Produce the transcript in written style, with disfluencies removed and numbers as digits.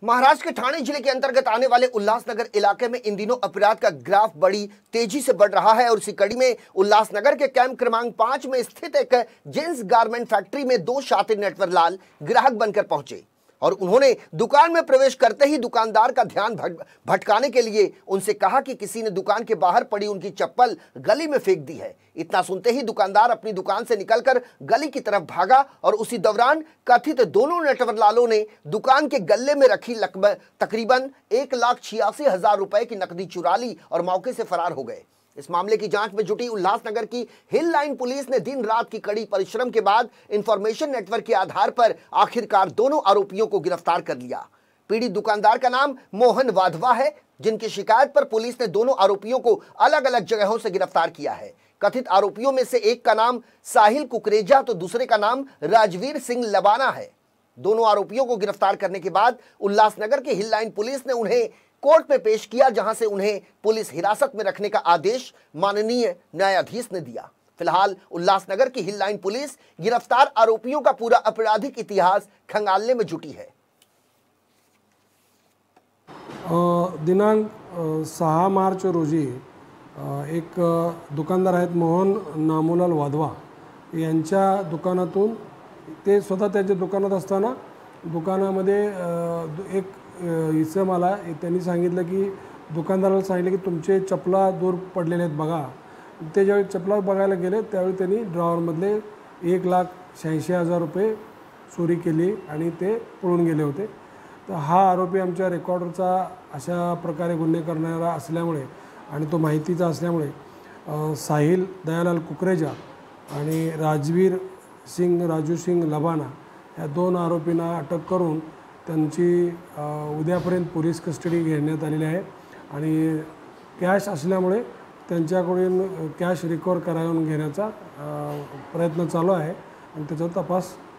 महाराष्ट्र के ठाणे जिले के अंतर्गत आने वाले उल्लासनगर इलाके में इन दिनों अपराध का ग्राफ बड़ी तेजी से बढ़ रहा है और इसी कड़ी में उल्लासनगर के कैंप क्रमांक 5 में स्थित एक जेंट्स गारमेंट फैक्ट्री में दो शातिर नटवरलाल ग्राहक बनकर पहुंचे और उन्होंने दुकान में प्रवेश करते ही दुकानदार का ध्यान भटकाने के लिए उनसे कहा कि किसी ने दुकान के बाहर पड़ी उनकी चप्पल गली में फेंक दी है। इतना सुनते ही दुकानदार अपनी दुकान से निकलकर गली की तरफ भागा और उसी दौरान कथित दोनों नटवरलालों ने दुकान के गल्ले में रखी तकरीबन 1,86,000 रुपए की नकदी चुरा ली और मौके से फरार हो गए। इस मामले की जांच में जुटी उल्लासनगर की हिल लाइन पुलिस ने दिन रात की कड़ी परिश्रम के बाद इंफॉर्मेशन नेटवर्क के आधार पर आखिरकार दोनों आरोपियों को गिरफ्तार कर लिया। पीड़ित दुकानदार का नाम मोहन वाधवा है, जिनकी शिकायत पर पुलिस ने दोनों आरोपियों को अलग अलग जगहों से गिरफ्तार किया है। कथित आरोपियों में से एक का नाम साहिल कुकरेजा तो दूसरे का नाम राजवीर सिंह लबाना है। दोनों आरोपियों को गिरफ्तार करने के बाद उल्लासनगर की हिल लाइन पुलिस ने उन्हें कोर्ट में पेश किया, जहां से उन्हें पुलिस हिरासत में रखने का आदेश माननीय न्यायाधीश ने दिया। फिलहाल उल्लासनगर की हिल लाइन पुलिस गिरफ्तार आरोपियों का पूरा आपराधिक इतिहास खंगालने में जुटी है। दिनांक 6 मार्च रोजी एक दुकानदार आहेत मोहन नामोलाल वाधवा यांच्या दुकानातून ते स्वतः त्यांच्या दुकानात असताना दुकानामध्ये एक इसम आला। त्यांनी सांगितलं की दुकानदाराला सांगितलं की तुमचे चपला दूर पडलेले आहेत बघा। ते ज्यावेळी चपला बघायला गेले त्यावेळी त्यांनी ड्रॉवरमधले 1,86,000 रुपये चोरी केली आणि ते पळून गेले होते। तर हा आरोपी आमच्या रेकॉर्डरचा अशा प्रकारे गुन्हे करणारा असल्यामुळे आणि तो माहितीचा असल्यामुळे साहिल दयालाल कुकरेजा आणि राजवीर सिंग राजू सिंग लबाना या दोन आरोपींना अटक करून त्यांची उद्यापर्यंत पोलीस कस्टडी घेण्यात आलेली आहे आणि कॅश असल्यामुळे त्यांच्याकडून कॅश रिकवर करावून घेण्याचा प्रयत्न चालू आहे आणि त्याचा तपास